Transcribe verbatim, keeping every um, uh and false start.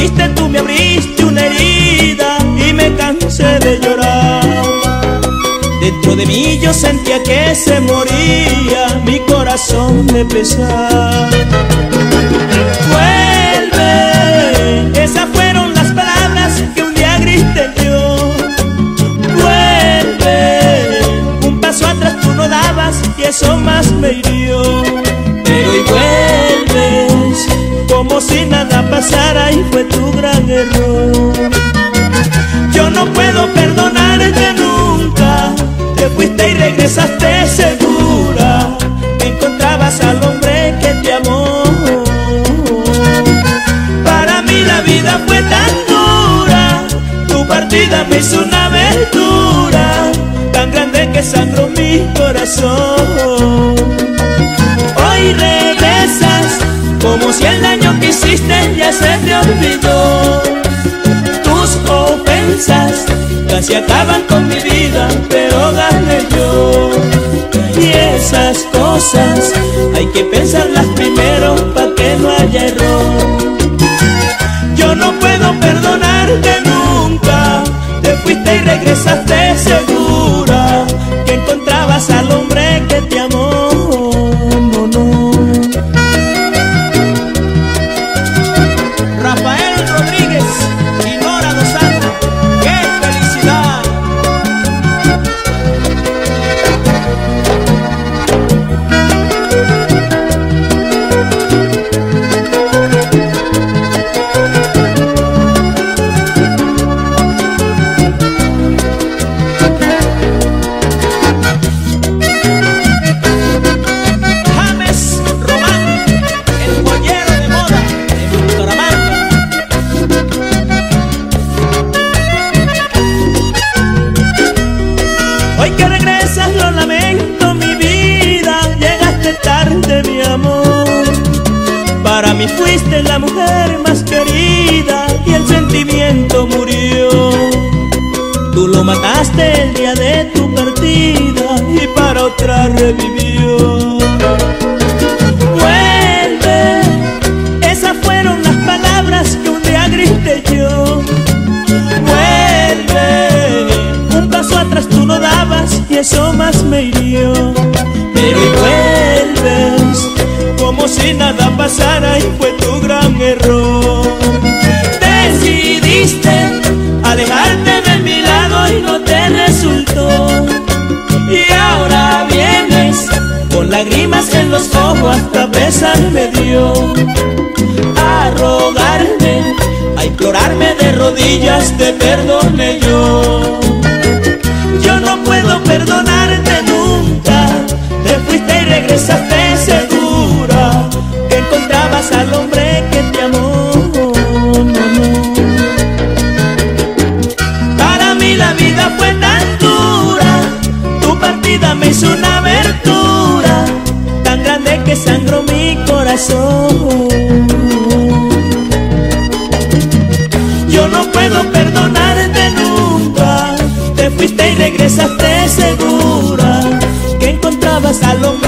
fuiste tú me abriste una herida y me cansé de llorar. Dentro de mí yo sentía que se moría mi corazón de pesar. Vuelve, esas fueron las palabras que un día grité yo. Vuelve, un paso atrás tú no dabas y eso más me hirió. Pero hoy vuelves como si nada pasara y fue tu gran error. Yo no puedo perdonarte nunca, te fuiste y regresaste segura que encontrabas al hombre que te amó. Para mí la vida fue tan dura, tu partida me hizo una aventura tan grande que sangró mi corazón. Hoy regresas como si el daño que hiciste ya se te olvidó. Tus ofensas casi acaban con mi vida, pero gané yo. Y esas cosas hay que pensarlas primero pa' que no haya error. Yo no puedo perdonarte nunca, te fuiste y regresaste segura que encontrabas al hombre que te amó. No, no. Rafael Rodríguez y Nora Dos Santos, ¡qué felicidad! James Román, el joyero de moda de Bucaramanga. Hoy que regresas lo lamento mi vida, llegaste tarde mi amor. Para mí fuiste la mujer más querida y el sentimiento murió. Tú lo mataste el día de tu partida y para otra revivió. Vuelve, esas fueron las palabras que un día grité yo. Vuelve, un paso atrás tú no dabas y eso más me hirió. Pero hoy vuelves como si nada pasara y fue tu gran error. Decidiste alejarte de mi lado y no te resultó. Y ahora vienes con lágrimas en los ojos, hasta pesar me dio. A rogarme, a implorarme de rodillas te perdone yo. Yo no puedo perdonarte nunca, te fuiste y regresaste segura que encontrabas al hombre que te amó. No, no. Para mí la vida fue tan dura, tu partida me hizo una aventura tan grande que sangró mi corazón. Yo no puedo perdonarte nunca, te fuiste y regresaste segura que encontrabas al hombre